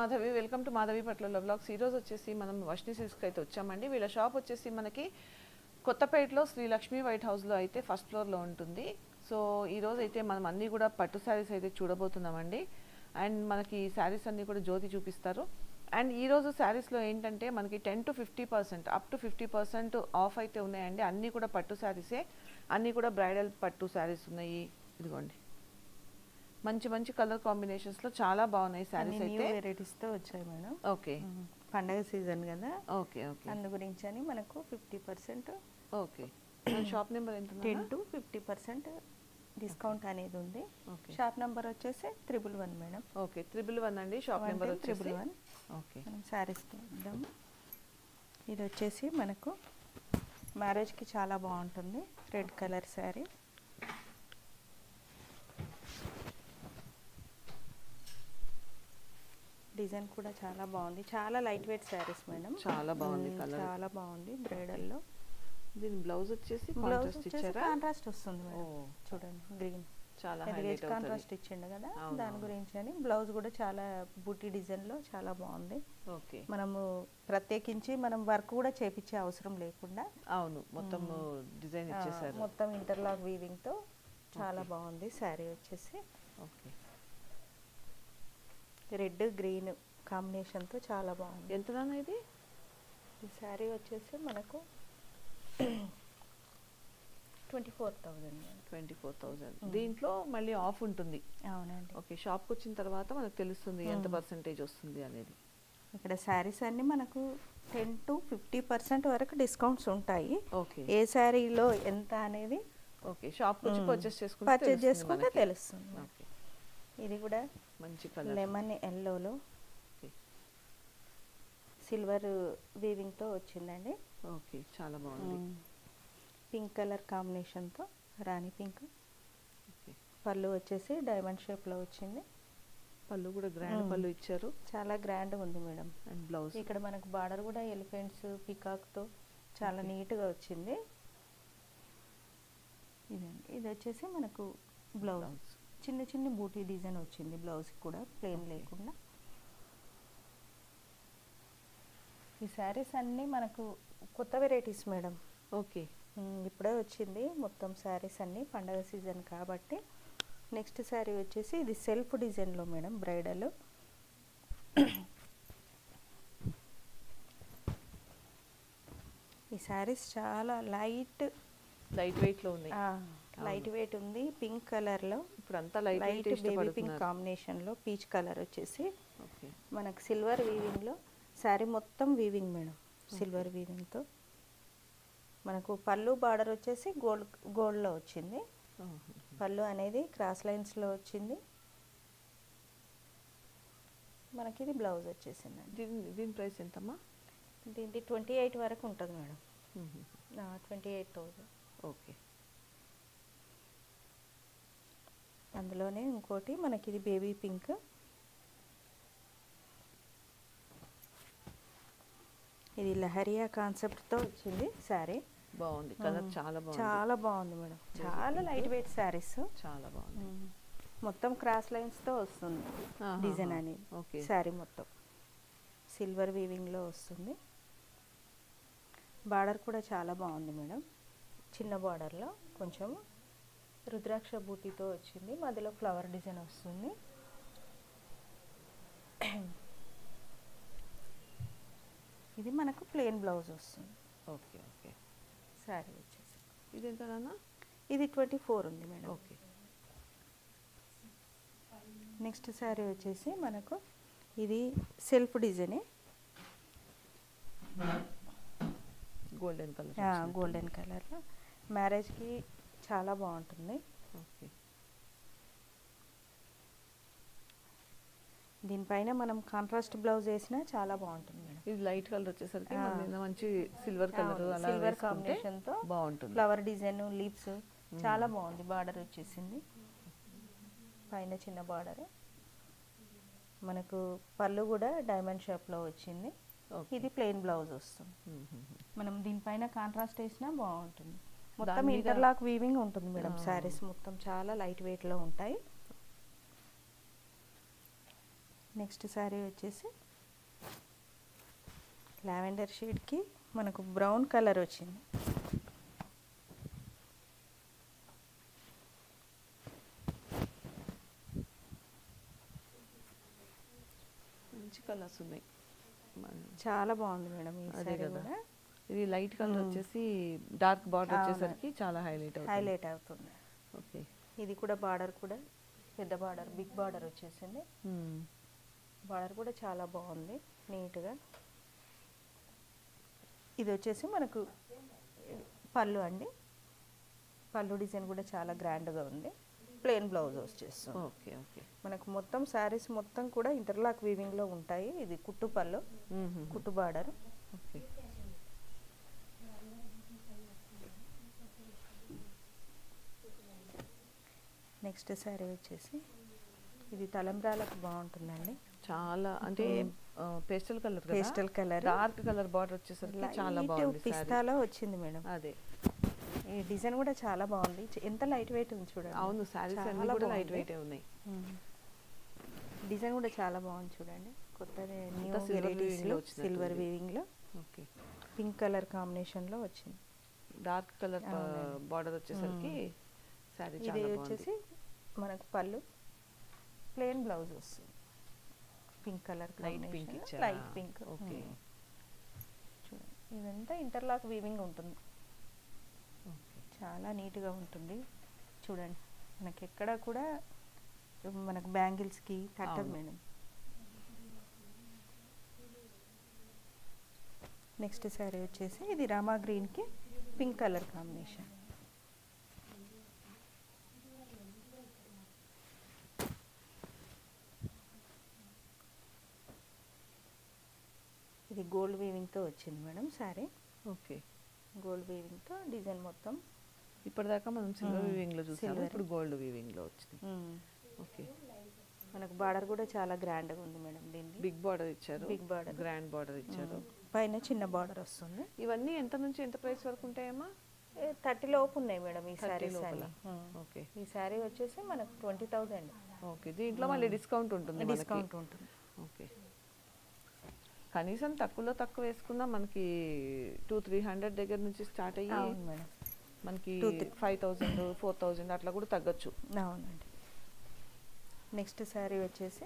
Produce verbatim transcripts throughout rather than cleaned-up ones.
Madhavi, welcome to Madhavi పట్ల blogs. ఈరోజు వచ్చేసి మనం వర్షిని సిల్క్స్కి అయితే వచ్చామండి. వీళ్ళ షాప్ వచ్చేసి మనకి కొత్తపేటలో శ్రీ లక్ష్మీ వైట్ హౌస్లో అయితే ఫస్ట్ ఫ్లోర్లో ఉంటుంది. సో ఈరోజు అయితే మనం అన్నీ కూడా పట్టు శారీస్ అయితే చూడబోతున్నామండి. అండ్ మనకి శారీస్ అన్నీ కూడా జ్యోతి చూపిస్తారు. అండ్ ఈరోజు శారీస్లో ఏంటంటే మనకి ten to fifty percent up to fifty percent off అయితే ఉన్నాయండి. అన్నీ కూడా పట్టు శారీసే, అన్నీ కూడా బ్రైడల్ పట్టు శారీస్ ఉన్నాయి. ఇదిగోండి, మంచి మంచి కలర్ కాంబినేషన్స్ లో చాలా బాగున్నాయి సారీస్ అయితే. వెరైటీస్ తో వచ్చాయి మేడం. ఓకే, పండగ సీజన్ కదా. ఓకే ఓకే అందు గురించి అని మనకు fifty percent okay. Shop number ఎంత? Ten to fifty percent discount అనేది ఉంది. షాప్ నెంబర్ వచ్చేసి triple one madam. Okay, triple one అండి shop number triple one. Okay, మనం శారీస్ చూద్దాము. ఇది వచ్చేసి మనకు మ్యారేజ్కి చాలా బాగుంటుంది. Red colour sari. డిజైన్ కూడా చాలా బాగుంది. చాలా లైట్ వెయిట్ శారీస్ మేడం. చాలా బాగుంది కలర్, చాలా బాగుంది. బ్రైడల్ లో దీని బ్లౌజ్ వచ్చేసి కాంట్రాస్ట్ ఇచ్చారా? కాంట్రాస్ట్ వస్తుంది మేడం. చూడండి, గ్రీన్ చాలా హైలైట్ కాంట్రాస్ట్ ఇచ్చిండు కదా, దాని గురించి అని. బ్లౌజ్ కూడా చాలా బూటీ డిజైన్ లో చాలా బాగుంది. ఓకే, మనము ప్రత్యేకించి మనం వర్క్ కూడా చేపించే అవసరం లేకుండా అవును మొత్తం డిజైన్ ఇచ్చేసారు. మొత్తం ఇంటర్లాక్ వీవింగ్ తో చాలా బాగుంది శారీ వచ్చేసి. ఓకే, రెడ్ గ్రీన్ కాంబినేషన్ తో చాలా బాగుంది. ఎంత ఇది? ఈ శారీ వచ్చేసి మనకు twenty four thousand twenty four thousand దీంట్లో మళ్ళీ ఆఫ్ ఉంటుంది. అవునండి. ఓకే, షాప్కి వచ్చిన తర్వాత మనకు తెలుస్తుంది ఎంత పర్సెంటేజ్ వస్తుంది అనేది. ఇక్కడ శారీస్ అన్ని మనకు టెన్ టు ఫిఫ్టీ పర్సెంట్ వరకు డిస్కౌంట్స్ ఉంటాయి. ఓకే, ఏ శారీలో ఎంత అనేది ఓకే షాప్కి వచ్చి పర్చేస్ చేసుకుంటే పర్చేస్ చేసుకుంటే తెలుస్తుంది. ఓకే, ఇది కూడా మంచి కలర్ లెమన్ ఎల్లోలో సిల్వర్ వీవింగ్ తో వచ్చిందండి. ఓకే, చాలా బాగుంది. పింక్ కలర్ కాంబినేషన్ తో రాణి పింక్. ఓకే, పళ్ళు వచ్చేసి డైమండ్ షేప్ లో వచ్చింది. పళ్ళు కూడా గ్రాండ్ పళ్ళు ఇచ్చారు, చాలా గ్రాండ్ ఉంది మేడం. అండ్ బ్లౌజ్ ఇక్కడ మనకు బార్డర్ కూడా ఎలిఫెంట్స్ పికాక్ తో చాలా నీట్ గా వచ్చింది. ఇదండి, ఇది వచ్చేసి మనకు బ్లౌజ్ చిన్న చిన్న బూటీ డిజైన్ వచ్చింది. బ్లౌజ్ కూడా ప్లెయిన్ లేకుండా. ఈ శారీస్ అన్నీ మనకు కొత్త వెరైటీస్ మేడం. ఓకే, ఇప్పుడే వచ్చింది మొత్తం శారీస్ అన్నీ పండగ సీజన్ కాబట్టి. నెక్స్ట్ శారీ వచ్చేసి ఇది సెల్ఫ్ డిజైన్లో మేడం, బ్రైడల్. ఈ శారీస్ చాలా లైట్ లైట్ వెయిట్ లో ఉన్నాయి. లైట్ వెయిట్ ఉంది. పింక్ కలర్ లో, ఇప్పుడు అంతా light light baby pink combination లో పీచ్ కలర్ వచ్చేసి మనకు సిల్వర్ వీవింగ్ లో శారీ మొత్తం వీవింగ్ మేడం. సిల్వర్ వీవింగ్ తో మనకు పళ్ళు బార్డర్ వచ్చేసి గోల్డ్ గోల్డ్ లో వచ్చింది. పళ్ళు అనేది క్రాస్ లైన్స్ లో వచ్చింది. మనకి ఇది బ్లౌజ్ వచ్చేసిందండి. దీని దీని ప్రైస్ ఎంతమ్మా? దీనికి ట్వంటీ ఎయిట్ వరకు ఉంటుంది madam. Twenty eight thousand. Okay, అందులోనే ఇంకోటి మనకి ఇది బేబీ పింక్. ఇది లహరియా కాన్సెప్ట్తో వచ్చింది శారీ. బాగుంది కలర్, చాలా బాగుంది. చాలా బాగుంది మేడం. చాలా లైట్ వెయిట్ శారీస్, చాలా బాగుంది. మొత్తం క్రాస్ లైన్స్తో వస్తుంది డిజైన్ అనేది. ఓకే, శారీ మొత్తం సిల్వర్ వీవింగ్లో వస్తుంది. బార్డర్ కూడా చాలా బాగుంది మేడం. చిన్న బార్డర్లో కొంచెం రుద్రాక్ష బూటీతో వచ్చింది. మధ్యలో ఫ్లవర్ డిజైన్ వస్తుంది. ఇది మనకు ప్లెయిన్ బ్లౌజ్ వస్తుంది. ఓకే ఓకే, శారీ వచ్చేసి ఇది ఎంత? ఇది ట్వంటీ ఫోర్ ఉంది మేడం. ఓకే, నెక్స్ట్ శారీ వచ్చేసి మనకు ఇది సెల్ఫ్ డిజైనే, గోల్డెన్ కలర్. గోల్డెన్ కలర్ మ్యారేజ్కి చాలా బాగుంటుంది. ఓకే, దీనిపైన మనం కాంట్రాస్ట్ బ్లౌజ్ వేసినా చాలా బాగుంటుంది మేడం. ఇది లైట్ కలర్ వచ్చేసరికి మంచి సిల్వర్ కలర్, సిల్వర్ కాంబినేషన్ తో బాగుంటుంది. ఫ్లవర్ డిజైన్, లీవ్స్ చాలా బాగుంది. బార్డర్ వచ్చేసింది పైన చిన్న బార్డర్. మనకు పళ్ళు కూడా డైమండ్ షేప్ లో వచ్చింది. ఇది ప్లెయిన్ బ్లౌజ్ వస్తుంది. మనం దీనిపైన కాంట్రాస్ట్ వేసినా బాగుంటుంది. మొత్తం ఇంటర్లాక్ వీవింగ్ ఉంటుంది మేడం. శారీస్ మొత్తం చాలా లైట్ వెయిట్ లో ఉంటాయి. నెక్స్ట్ శారీ వచ్చేసి లావెండర్ షేడ్కి మనకు బ్రౌన్ కలర్ వచ్చింది. మంచి కలర్స్ ఉన్నాయి, చాలా బాగుంది మేడం ఈ అదే శారీ కదా. కూడా. ఇది లైట్ కలర్ వచ్చేసి డార్క్ బార్డర్ వచ్చేసరికి చాలా హైలైట్ అవుతుంది. హైలైట్ అవుతుంది. ఓకే, ఇది కూడా బార్డర్ కూడా పెద్ద బార్డర్, బిగ్ బార్డర్ వచ్చేసింది. బార్డర్ కూడా చాలా బాగుంది నీట్గా. ఇది వచ్చేసి మనకు పళ్ళు అండి. పళ్ళు డిజైన్ కూడా చాలా గ్రాండ్గా ఉంది. ప్లెయిన్ బ్లౌజ్ వచ్చేస్తుంది. Okay okay. మనకు మొత్తం శారీస్ మొత్తం కూడా ఇంటర్లాక్ వీవింగ్లో ఉంటాయి. ఇది కుట్టు పళ్ళు, కుట్టు బార్డర్. ఓకే, నెక్స్ట్ శారీ వచ్చేసి ఇది తలంబ్రాలకు బాగుంటుందండి. చాలా అంటే pastel colour, pastel colour, dark colour border వచ్చేసరికి చాలా బాగుంది. పిస్తాలో వచ్చింది మేడం. అదే, ఈ డిజైన్ కూడా చాలా బాగుంది. ఎంత లైట్ వెయిట్ ఉంది చూడండి. అవును, సారీస్ అన్ని కూడా లైట్ వెయిట్ ఉన్నాయి. డిజైన్ కూడా చాలా బాగుంది చూడండి. కొత్త న్యూ సిల్వర్ వెరైటీస్ లో వచ్చినట్టుంది. సిల్వర్ వీవింగ్ లో ఓకే, పింక్ కలర్ కాంబినేషన్ లో వచ్చింది. డార్క్ కలర్ బార్డర్ వచ్చేసరికి సారీ ఇది చాలా బాగుంది. వచ్చేసి మనకు పళ్ళు, ప్లెయిన్ బ్లౌజ్ వస్తుంది. పింక్ కలర్ లైట్ పింక్ ఇచ్చారా? Light pink. ఓకే, చూడండి ఇదంతా ఇంటర్లాక్ వీవింగ్ ఉంటుంది. ఓకే, చాలా నీట్గా ఉంటుంది. చూడండి మనకి ఎక్కడ కూడా మనకు బ్యాంగిల్స్కి తట్టదు మేడం. నెక్స్ట్ శారీ వచ్చేసి ఇది రామా గ్రీన్కి పింక్ కలర్ కాంబినేషన్. ఇది గోల్డ్ వీవింగ్తో వచ్చింది మేడం శారీ. ఓకే, గోల్డ్ వీవింగ్తో డిజైన్ మొత్తం. ఇప్పటిదాకా మనం సిల్వర్ వీవింగ్ లో చూసాము, ఇప్పుడు గోల్డ్ వీవింగ్ లో వచ్చింది. ఓకే, మనకు బార్డర్ కూడా చాలా గ్రాండ్గా ఉంది మేడం. దీన్ని బిగ్ బార్డర్ ఇచ్చారు, బిగ్ బార్డర్, గ్రాండ్ బార్డర్ ఇచ్చారు. పైన చిన్న బార్డర్ వస్తుంది. ఇవన్నీ ఎంత నుంచి ఎంత ప్రైస్ వరకు ఉంటాయమ్మా? థర్టీ లోపు ఉన్నాయి మేడం ఈ శారీస్. ఓకే, ఈ శారీ వచ్చేసి మనకు ట్వంటీ థౌసండ్. ఓకే, దీంట్లో మళ్ళీ డిస్కౌంట్ ఉంటుంది. డిస్కౌంట్ ఉంటుంది. ఓకే, కనీసం తక్కువలో తక్కువ వేసుకున్నా మనకి టూ త్రీ హండ్రెడ్ దగ్గర నుంచి స్టార్ట్ అయ్యి మేడం మనకి ఫైవ్ థౌజండ్ ఫోర్ థౌజండ్ అట్లా కూడా తగ్గచ్చు. అవునండి. నెక్స్ట్ శారీ వచ్చేసి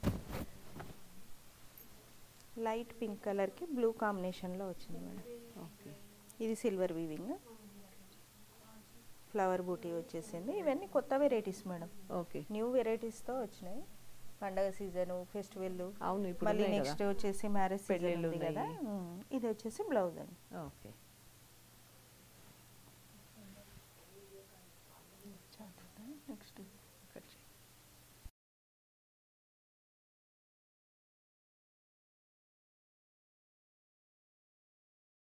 లైట్ పింక్ కలర్కి బ్లూ కాంబినేషన్లో వచ్చింది మేడం. ఓకే, ఇది సిల్వర్ వీవింగ్, ఫ్లవర్ బూటీ వచ్చేసింది. ఇవన్నీ కొత్త వెరైటీస్ మేడం. ఓకే, న్యూ వెరైటీస్తో వచ్చినాయి. పండగ సీజన్, ఫెస్టివల్, అవును. ఇప్పుడు మళ్ళీ నెక్స్ట్ వచ్చేసి మ్యారేజ్ సీజన్ ఉంది కదా. ఇది వచ్చేసి బ్లౌజ్ అండి. ఓకే,